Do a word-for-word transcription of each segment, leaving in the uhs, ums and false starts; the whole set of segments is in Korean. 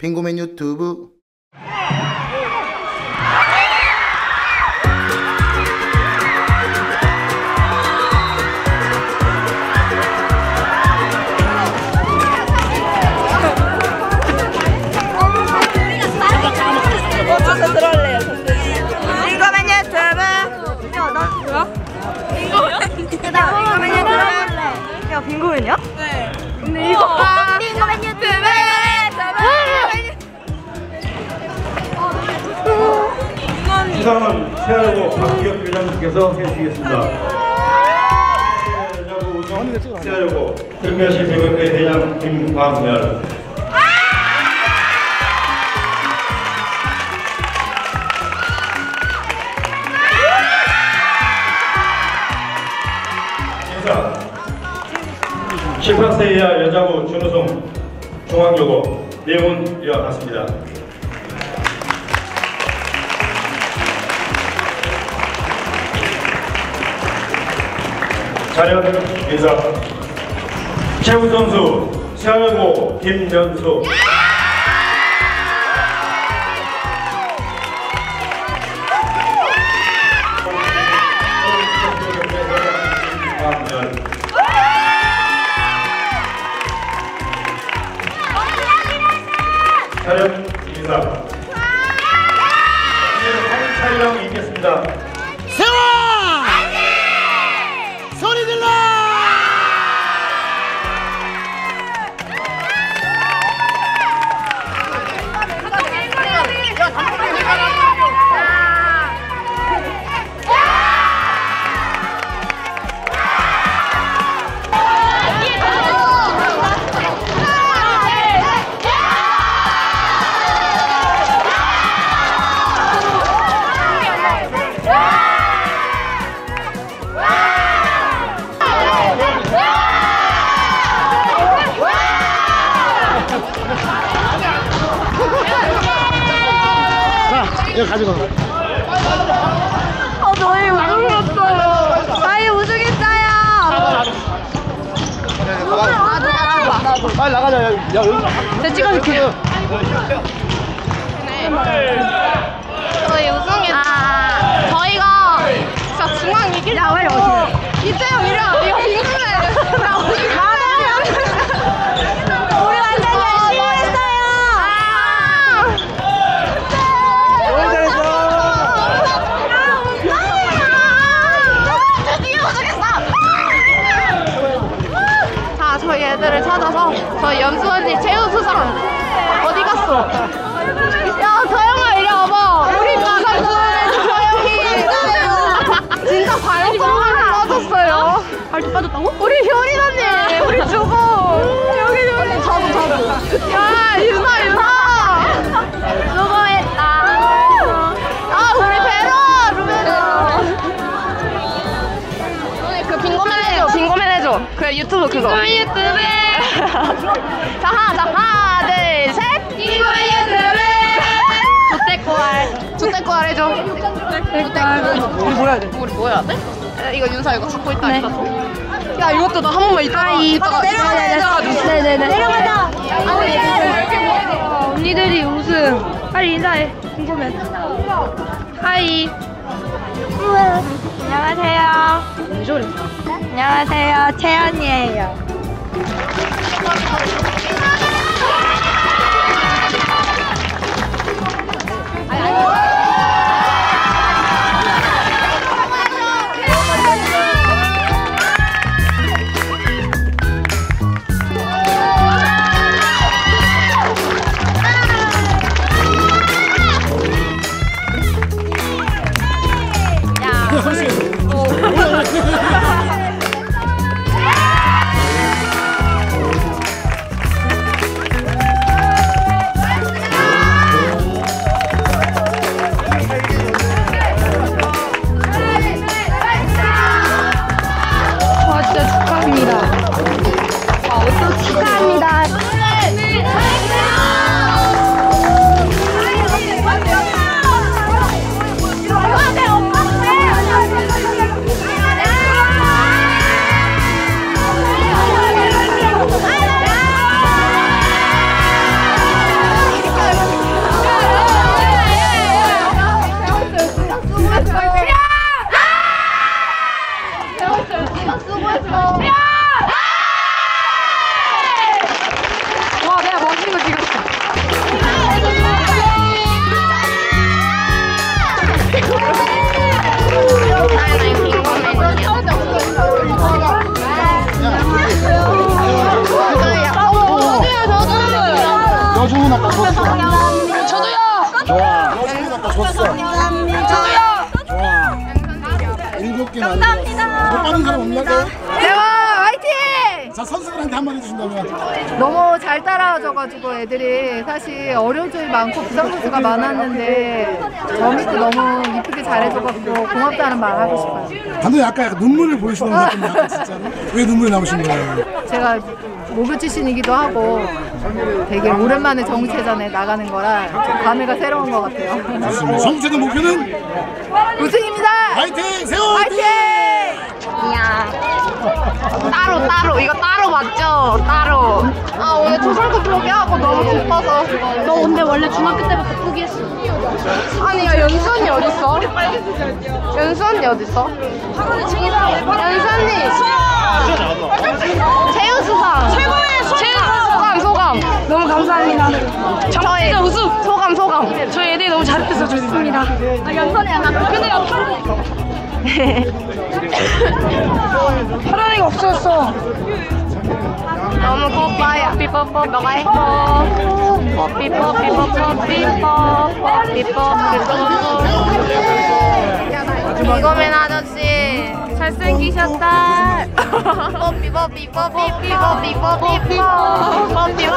빙고맨 유튜브. 빙고맨 유튜브. 야, 나 뭐야? 빙고맨? 빙고맨 유튜브. 야, 빙고맨이야? 네. 근데 이거 빙고맨 유튜브. 시상은 세아여고 박기혁 회장님께서 해주시겠습니다. 세아여고 우정 세아여고 특별시 대표회 대장 김광열. 인사. 십팔 세 이하 여자부 준우승 중앙여고 내용은 이와 같습니다. 자력 인사. 최우 선수 세아여고 김연수. 자력 인사. 사진 촬영 있겠습니다. 세화! 소리 질러! 이거 가지고. 아, 저희 우승했어요. 저희 우승했어요. 나도 나도 나도. 빨리 나가자. 야, 여기. 내가 찍어줄게. 저희 우승했다. 저희가 진짜 중앙 이길. 야, 빨리 오세요. 이태영 이래. 이거 빙고맨. 나 우리 가야. 우리 완전 열심히 했어요. 자, 저희 애들을 찾아서 저희 연수 언니 최우 수상 어디 갔어? 야, 서영아 이리 와봐. 우리 부산 수원에서 서영이 진짜 발톱 빠졌어요. 발톱 빠졌다고? 우리 효린 언니 우리 죽어. 여기 여기 저도 저도. 야, 유나 유나 수고했다. 아, 우리 배로 루베로. 그 빙고맨 해줘. 빙고맨 해줘. 그 유튜브 그거. 빙고맨 유튜브. 자, 하나, 자, 하나, 둘, 셋. 빙고맨 유튜브. 조떼꼬알. 조떼꼬알 해줘. 조떼꼬알. 우리 뭐 해야 돼? 우리 뭐 해야 돼? 이거 윤사 이거 갖고 있다. 네. 야, 이것도 나 한 번만 이따가. 이따가 내려가자. 네네네. 내려가자. 언니들이 우승. 빨리 인사해. 빙고맨. 하이. 안녕하세요. 왜 저래? 안녕하세요. 채연이에요. 여중은 아까 줬어. 저도요. 좋아. 여중은 아까 줬어. 저도요. 좋아. 일곱 개 감사합니다. 못 받은 사람 없나요? 대박 화이팅! 자, 선수들한테 한마디 해주신다면. 너무 잘 따라와줘가지고 애들이 사실 어려운 점이 많고 부상 선수가 많았는데 저 밑에 너무 이쁘게 잘해줘갖고 고맙다는 말 하고 싶어요. 감독님 아까 약간 눈물을 보이시는 것 같은데 아까 진짜로? 왜 눈물이 나오신 거예요? 제가 모교 출신이기도 하고 되게 오랜만에 정체전에 나가는 거라 감회가 새로운 것 같아요. 좋습니다. 정체전 목표는 우승입니다! 화이팅! 세워 화이팅! 이야. 따로 따로 이거 따로 맞죠? 따로. 아 오늘 초상급 포기하고 너무 기뻐서. 너 근데 원래 중학교 때부터 포기했어. 아니 야 연수 언니 어딨어? 연수 언니 어딨어? 연수 언니. 최우 수상. 최고의 소감 소감. 너무 감사합니다. 저희 우승 소감 소감. 저희 애들이 너무 잘해서 좋습니다. 아 연선이 안 왔어. 근데 파란이가 없었어. 너무 고파요. 삐뽀뽀 너가 해. 뽀삐뽀 삐뽀뽀 삐뽀 삐뽀 삐뽀. 이거맨 아저씨 잘생기셨다. 뽀삐 뽀삐 뽀삐 삐뽀 삐뽀 삐뽀 뽀삐.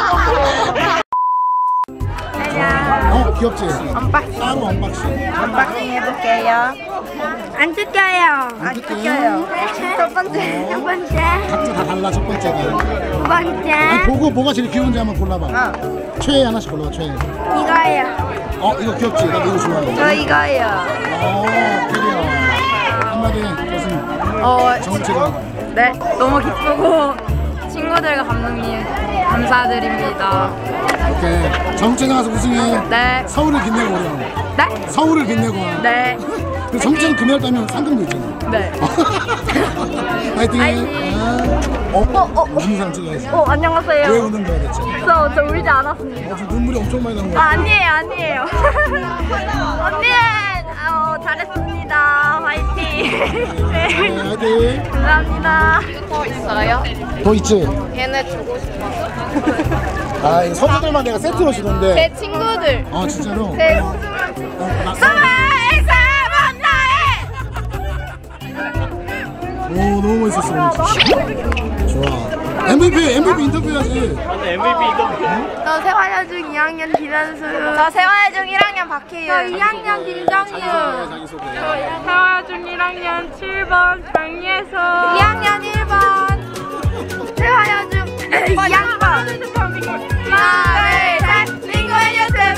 어 귀엽지? 언박싱. 따로 언박싱. 언박싱 해볼게요. 안 뜯겨요. 안 뜯겨요? 첫 번째, 두 번째, 각자 다 달라 첫 번째가. 두 번째. 아니, 보고 뭐가 제일 귀여운지 한번 골라봐. 어. 최애 하나씩 골라봐. 최애. 이거예요. 어 이거 귀엽지? 나 이거 좋아해. 저 이거예요. 어 캐리어. 한마디 좋습니다. 어, 정체가. 네, 너무 기쁘고 친구들과 감독님 감사드립니다. 오케이. 정체장 가서 우승해. 네, 서울을 빛내고 오려. 네, 서울을 빛내고. 네, 그 정체는 금메달 따면 상금도 있잖아. 네. 화이팅. 화이팅. 아. 어? 어? 어? 무슨 사람 찍어야지? 어, 안녕하세요. 왜 우는 거야 대체? 저, 저 울지 않았습니다. 어, 지금 눈물이 엄청 많이 나는 아, 거야. 아니에요, 아니에요. 언니, 어, 잘했습니다. 화이팅. 네, 네, 화이팅. 감사합니다. 더 있어요? 더 있지? 얘네 주고 싶어. 아, 이 선수들만 내가 세트로 주던데. 제 친구들. 아, 진짜로? 제 어, 나, 오, 너무 멋있었어. 오늘. 좋아. 엠브이피, 엠브이피 인터뷰해야지. 저 세화여중 이 학년 김현수. 저 세화여중 일 학년 박희윤. 저 이 학년 김정유. 자기소개. 세화중 일 학년 칠 번 장예서. 이 학년 일 번. 세화여중 이 학번. 하나, 둘, 셋. 링고의 유튜브.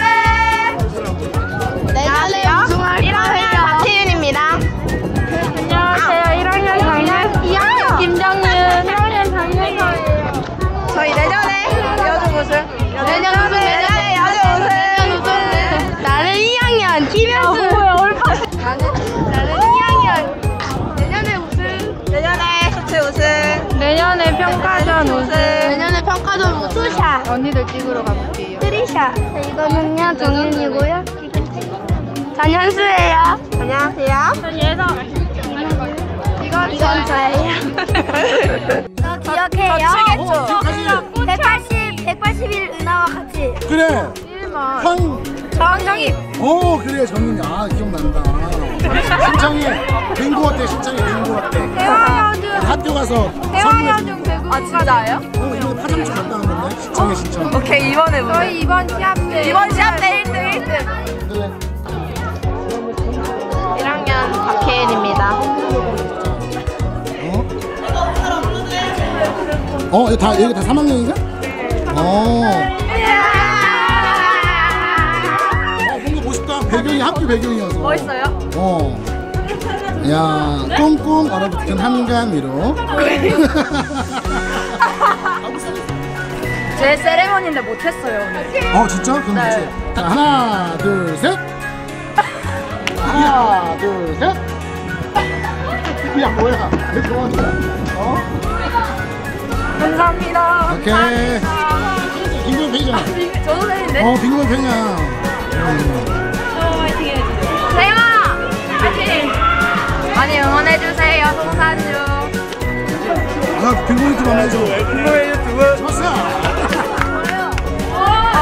내년에 우승할 일 학년 박희윤입니다. 안녕하세요. 일 학년 장예서. 이 학년 김정윤. 일 학년 장예서예요. 저희 내년에 여중 우승. 내년 우승. 내년에 여중 우승. 내년 우승. 나는 이 학년 김현수. 뭐야, 얼마? 나는 나는 이 학년. 내년에 우승. 내년에 수체 우승. 내년에 평가전 우승. 내년에 평가전 우승. 투샷. 언니들 찍으러 가볼게요. 쓰리샷. 이거는요 정윤이고요. 전 현수예요. 안녕하세요. 전 예서. 이건 이건 저예요. 저 기억해요. 어, 기억하지? 백팔십, 백팔십일 은하와 같이. 그래. 일만. 황. 정정이. 어, 그래. 정민이. 아, 기억난다. 신창이 빙고 어때? 신창이 빙고 어때? 대화여중. 학교 가서 대화여중 배구. 아, 진짜예요? 어, 이거 파장주 갔다 왔는데? 신창이 신창. 오케이, 이번에 우승. 저희 이번 시합 때. 이번 시합 때 일 등, 일 등. 그래. 일 학년 박혜인입니다. 어? 어, 여기 다, 여기 다 삼 학년인가? 어. 어, 뭔가 멋있다. 배경이 학교 배경이어서. 멋있어요? 어. 야, 꽁꽁 얼어붙은 한강 위로. 제 세레머니인데 못했어요, 오늘. 어, 진짜? 그럼 네. 됐지. 자, 하나, 둘, 셋. 하나, 둘, 셋. 야, 뭐야? 왜 좋아하는 거야? 어? 감사합니다. 오케이. 빙고 팬이잖아. 저도 팬인데? 어, 빙고 팬이야. 음. 세영아! 화이팅! 많이 응원해주세요, 송사주. 아, 빙고 유튜브 한번 해줘. 빙고 유튜브. 좋았어.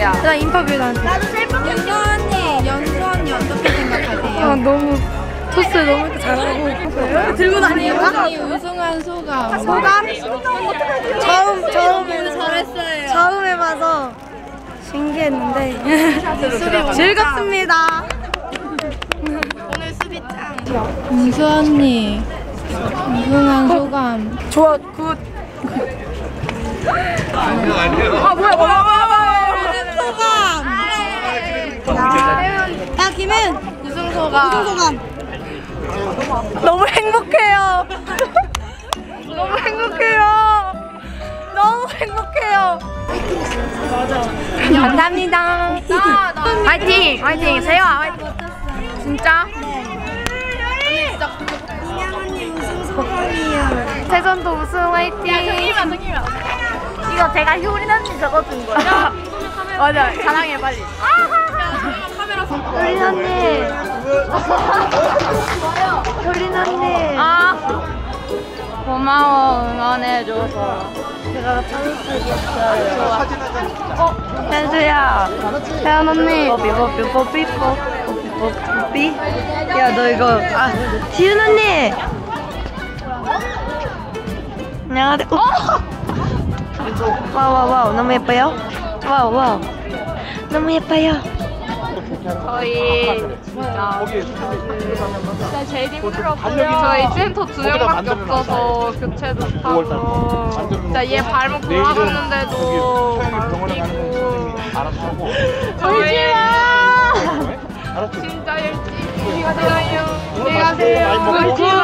주세요. 나 인터뷰 나한테. 나도 셀프 연수 언니, 연수 언니 어떻게 생각하세요? 아, 너무 토스 너무 이렇게 잘하고 들고 다니는 언니 우승한 소감. 소감? 처음 처음 잘했어요. 처음 해봐서 신기했는데 즐겁습니다. 오늘 수비 짱. 은수 언니 우승한 소감. 좋아 굿. 아 뭐야 뭐야 뭐야 소감. 나 김은 우승 소감. 우승 소감. 너무 행복해요. 너무 행복해요. 너무 행복해요. 감사합니다. 화이팅! 화이팅! 세영아 화이팅! 진짜? 세전도 우승 화이팅! 야 정이면 정이면 이거 제가 효린 언니 적어준 거야. 맞아 자랑해 빨리. 효린 언니 효린 언니 아 고마워 응원해줘서 제가 따뜻하겠어요. 어 현수야 혜연 언니 뽀삐 뽀삐 뽀삐 뽀삐 뽀삐 야 너 이거 아 지윤 언니 안녕하세요. 와우 와우 와우 너무 예뻐요. 와우 와우 너무 예뻐요. 저희 진짜 진짜 제일 힘들었고요. 저희 센터 두 명밖에 없어서 교체도 하고 진짜 얘 발목 돌아갔는데도 뛰고 저희 진짜 열심히 하잖아요. 안녕하세요.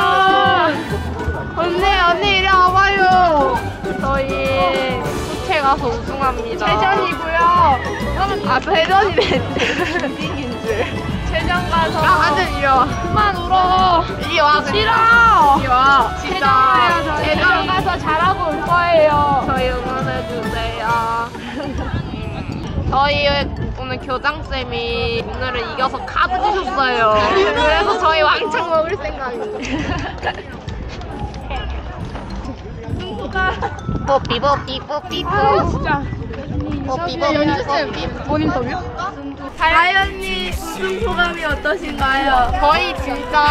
언니 언니 이리 와봐요. 저희 수채 가서 우승합니다. 최전이고요. 아 최전이래. 이긴 줄. 최전 가서. 아 완전 이리 와. 그만 울어. 이리 와. 싫어. 이리 와. 진짜. 최전 가서 잘하고 올 거예요. 저희 응원해 주세요. 저희 오늘 교장쌤이 오늘은 이겨서 카드 주셨어요. 그래서 저희 왕창 먹을 생각입니다. 뽀삐 뽀삐 뽀삐 뽀 진짜 뽀삐 뽀삐 연주쌤 뭔 인터뷰? 다현이 우승 소감이 어떠신가요? 저희 진짜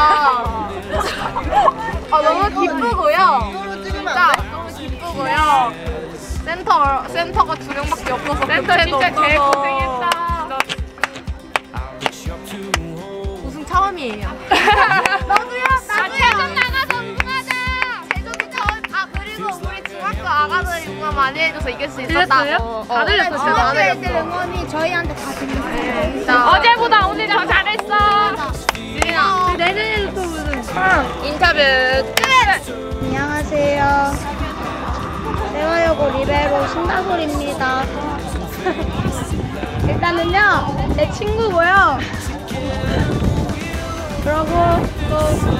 아, 너무 기쁘고요. 진짜 너무 기쁘고요. 센터 센터가 두 명밖에 없어서 센터 진짜 개 고생했다. 우승 처음이에요. 너도요? 나도요. 최전 나가서 우승하자. 최전도 처음. 아 그리고 우리 중학교 아가들이 응원 많이 해줘서 이길 수 있었다고. 다 들렸어. 중학교 애들 응원이 저희한테 다 들렸어요. 어제보다 오늘 더 잘했어. 지린아. 내년에도 또 무슨 인터뷰 끝. 안녕하세요. 대화여고 리베로 신다솔입니다. 일단은요 내 친구고요. 그러고 또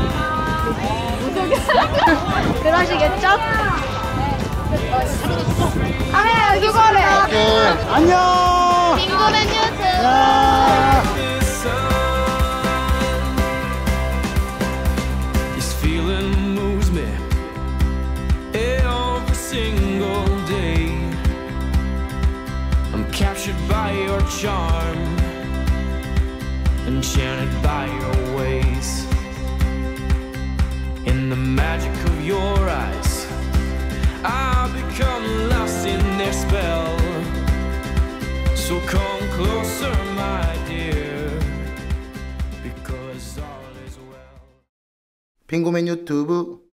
그러시겠죠? 카메라 여기 거래. 오케이. 안녕. 빙고맨 뉴스. 야. This feeling moves me every single day. I'm captured by your charm, enchanted by your ways. In the magic of your eyes, I've become lost in their spell. So come closer, my dear, because all is well. 빙고맨 유튜브